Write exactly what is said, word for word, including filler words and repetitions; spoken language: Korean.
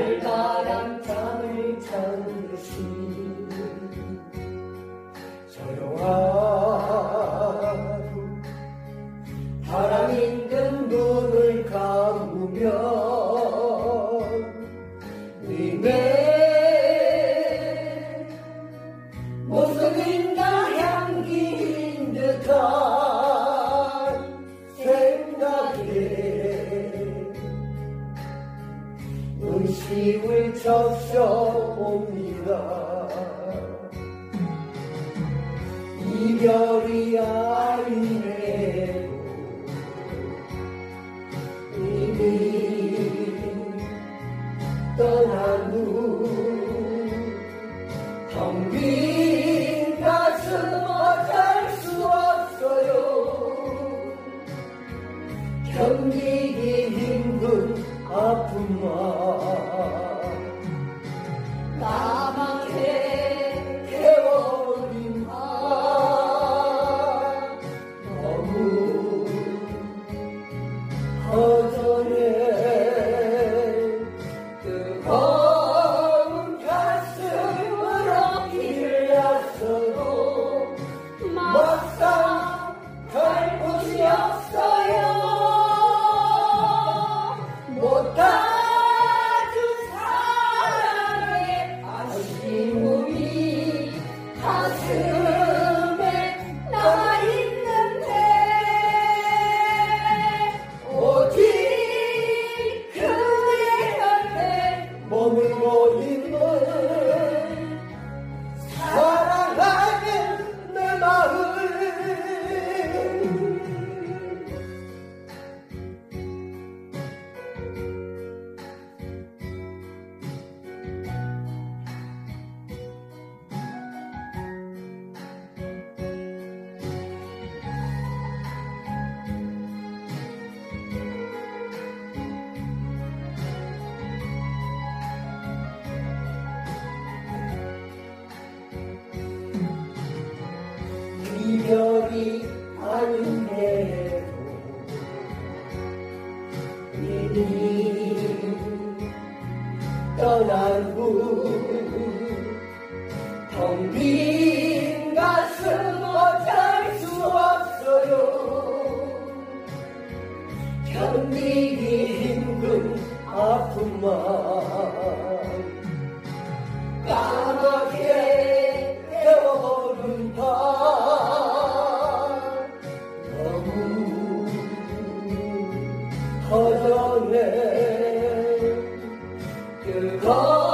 달달한 잠을 잠시 조용하고 바람 있는 눈을 감으면 네내 모습인가 향기인 듯한 생각에 눈시울 적셔봅니다. 이별이 아니래도 이미 떠난 후 텅 빈 가슴 어쩔 수 없어요. 견디기 힘든 아픔만 까맣게 태워버린 밤 너무 허전해. 뜨거운 가슴으로 빌렸어도 막상 갈 곳이 없어요. 못 가준 사랑의 아쉬움이 가슴에 남아있는데 오직 그대 곁에 머물고 있는 사랑하는 내 마음. 이별이 아닌데도 이미 떠난 후 텅 빈 가슴 어쩔 수 없어요. 견디기 힘든 아픔만 까맣게 태워버린 밤 너무 허전해. 뜨거운